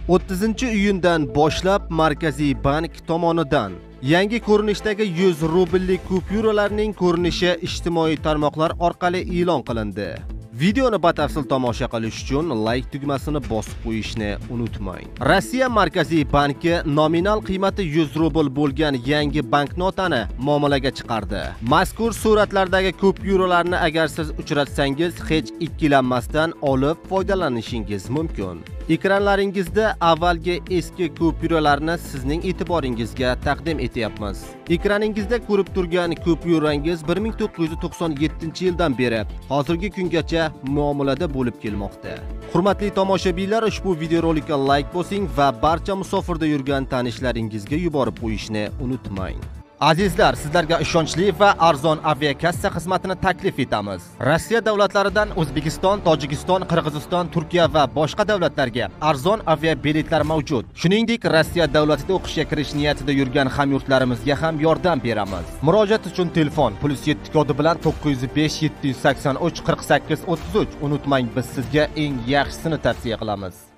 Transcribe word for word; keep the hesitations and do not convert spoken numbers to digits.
o'ttizinchi iyundan boshlab Markaziy bank tomonidan yangi ko'rinishdagi yuz rubllik kupyuralarning ko'rinishi ijtimoiy tarmoqlar orqali e'lon qilindi. Videoni batafsil tomosha qilish uchun like tugmasini bosib qo'yishni unutmang. Rossiya Markaziy banki nominal qiymati yuz rubl bo'lgan yangi banknotani muomalaga chiqardi. Mazkur suratlardagi kupyuralarni agar siz uchratsangiz, hech ikkilanmasdan olib foydalanishingiz mumkin. Ekranlaringizda avvalgi eski kupyuralarni sizning e'tiboringizga taqdim etyapmiz. Ekraningizda ko'rib turgan kupyurangiz bir ming to'qqiz yuz to'qson yettinchi yildan beri hozirgi kungacha muomalada bo'lib kelmoqda. Hurmatli tomoshabinlar, ushbu videorolikka like bosing va barcha musofirda yurgan tanishlaringizga yuborib qo'yishni unutmang. Azizlar, sizlarga ishonchli va arzon aviakassa xizmatini taklif etamiz. Rossiya davlatlaridan O'zbekiston, Tojikiston, Qirg'iziston, Turkiya va boshqa davlatlarga arzon aviabiletlar mavjud. Shuningdek, Rossiya davlatida o'qishga kirish niyatida yurgan hamyurtlarimizga ham yordam beramiz. Murojaat uchun telefon plus yetti kodi bilan to'qqiz yuz besh yetti yuz sakson uch qirq sakkiz o'ttiz uch. Unutmang, biz sizga eng yaxshisini tavsiya qilamiz.